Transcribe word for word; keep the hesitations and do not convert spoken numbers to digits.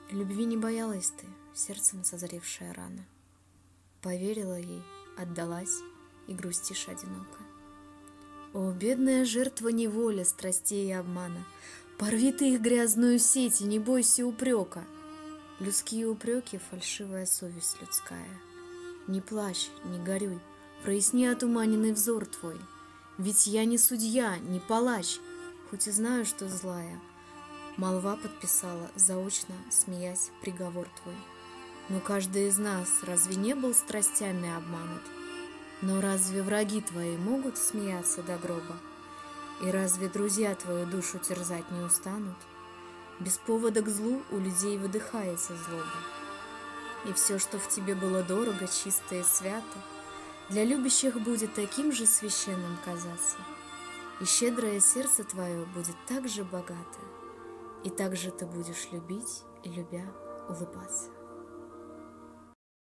Любви не боялась ты, сердцем созревшая рано. Поверила ей, отдалась, и грустишь одиноко. О, бедная жертва неволи, страстей и обмана! Порви ты их грязную сеть и не бойся упрека. Людские упреки — фальшивая совесть людская. Не плачь, не горюй, проясни отуманенный взор твой. Ведь я не судья, не палач, хоть и знаю, что злая. Молва подписала, заочно, смеясь, приговор твой. Но каждый из нас разве не был страстями обманут? Но разве враги твои могут смеяться до гроба? И разве друзья твою душу терзать не устанут? Без повода к злу у людей выдыхается злоба. И все, что в тебе было дорого, чисто и свято, для любящих будет таким же священным казаться. И щедрое сердце твое будет так же богато, и так же ты будешь любить и, любя, улыбаться.